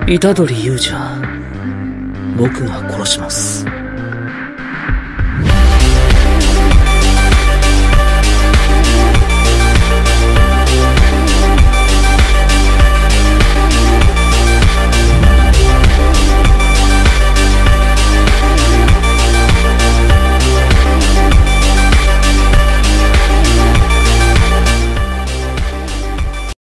虎杖裕二は僕が殺します。